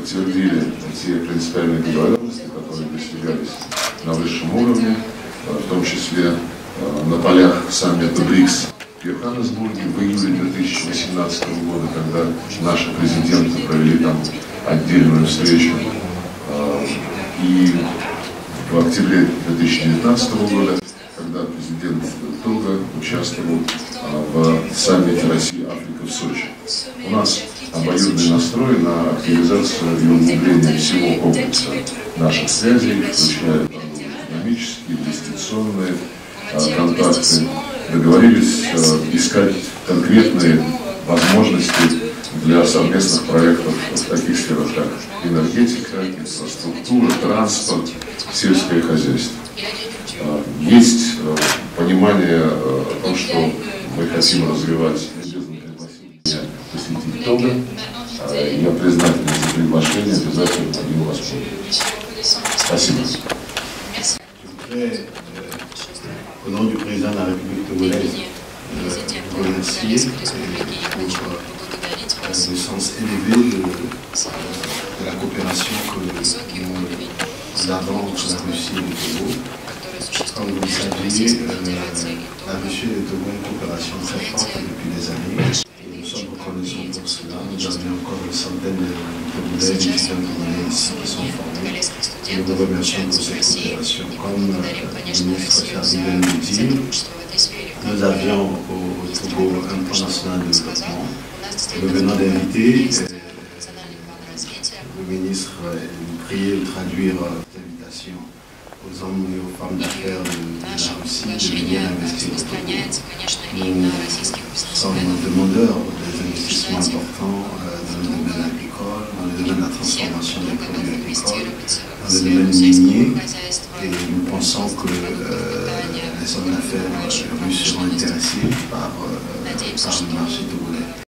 подтвердили те принципиальные договоренности, которые достигались на высшем уровне, в том числе на полях саммита БРИКС в Йоханнесбурге в июле 2018 года, когда наши президенты провели там отдельную встречу, и в октябре 2019 года, когда президент Того участвовал в саммите Россия-Африка в Сочи. У нас обоюдный настрой на активизацию и углубление всего комплекса наших связей, включая экономические, инвестиционные контакты. Договорились искать конкретные возможности для совместных проектов в таких сферах, как энергетика, инфраструктура, транспорт, сельское хозяйство. Есть понимание о том, что мы хотим развивать. Любезно пригласили меня посетить Того. Я признателен за приглашение, обязательно ему воспользуюсь. Спасибо. Au nom du président de la République togolaise, vous remercier pour le sens élevé de la coopération que nous avons entre la Russie et le Togo. Comme vous le saviez, la Russie et le Togo ont une coopération très forte depuis des années. Nous sommes reconnaissants pour cela. Nous avons encore une centaine de Togolais, étudiants togolais ici qui sont formés. Et nous vous remercions pour cette coopération. Comme le ministre Charles vient de le dire, nous avions au Togo un plan national de développement. Nous venons d'inviter le ministre nous prier de traduire l'invitation aux hommes et aux femmes d'affaires de la Russie de venir investir au Togo. Nous sommes demandeurs des investissements importants dans le domaine agricole, dans le domaine de la transformation des produits agricoles, dans le domaine minier, et nous pensons que les hommes d'affaires russes seront intéressés par le marché togolais.